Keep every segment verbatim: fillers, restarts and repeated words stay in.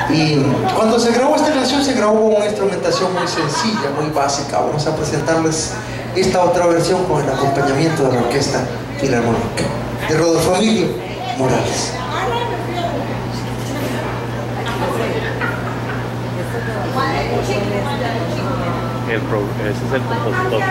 Y cuando se grabó esta canción, se grabó con una instrumentación muy sencilla, muy básica. Vamos a presentarles esta otra versión con el acompañamiento de la Orquesta Filarmónica de Rodolfo Emilio Morales. El pro, ese es el compositor.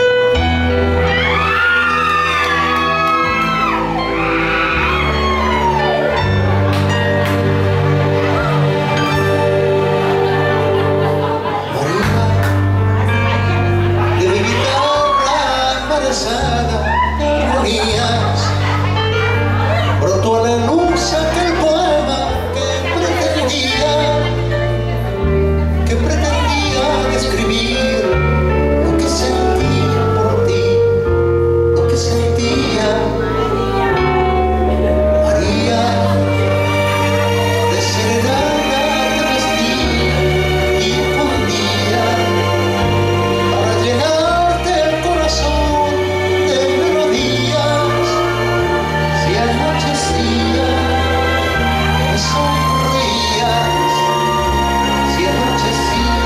Brotó a la luz aquel poema que pretendía, que pretendía describir lo que sentía por ti, lo que sentía. María, de serenata te vestía y escondía para llenarte el corazón de melodías. Si anochecía, me sonreías. Si anochecía,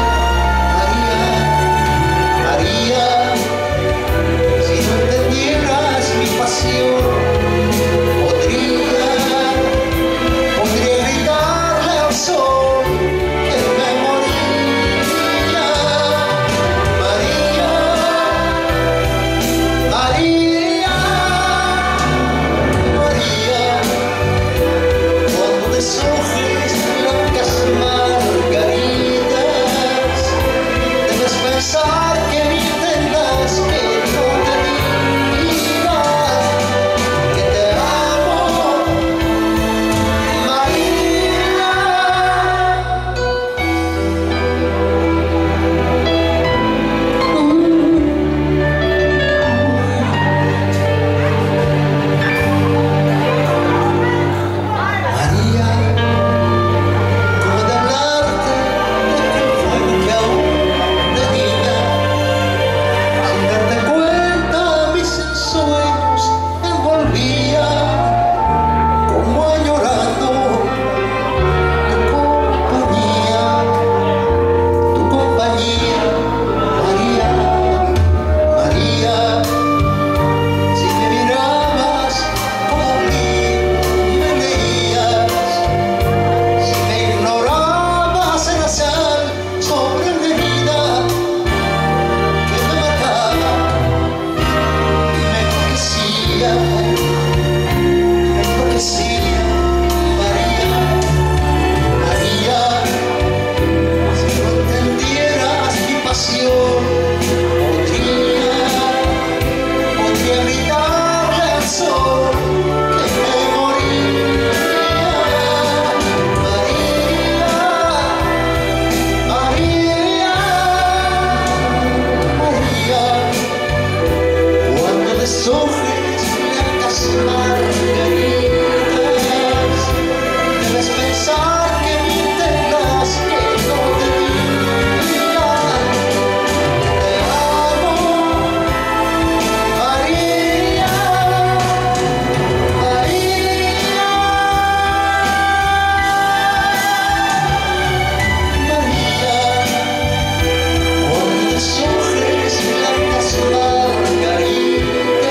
María, María, si no entendieras mi pasión, podría, podría gritarle al sol que me moría. María, María, María, cuando deshojes blancas margaritas, debes pensar que ni entendas que no te diga que te amo, María. María, ¿cómo de hablarte de aquel fuego que aún tenía? Sin darte cuenta mis ensueños envolvía, como añorando tu compañía, tu compañía. María, María, si me mirabas como abrir me leías. Si me ignorabas en la sal sobre la herida que me mataba y me enloquecía, me enloquecía. María, María, si no entendieras mi pasión, podría, podría gritarle al sol que me moría. María, María, María, cuando deshojes blancas margaritas, debes pensar que ni entendas que no te diga que te amo, María, María, María, cuando deshojes blancas margaritas,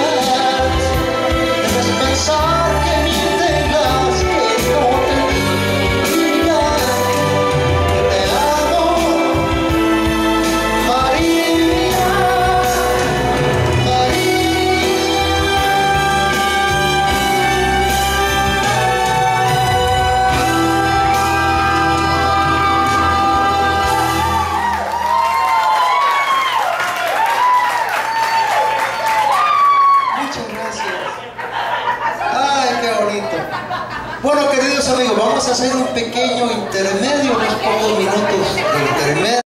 debes pensar que ni entendas que no te diga que te amo, María, María. Muchas gracias. Ay, qué bonito. Bueno, queridos amigos, vamos a hacer un pequeño intermedio, unos pocos minutos de intermedio.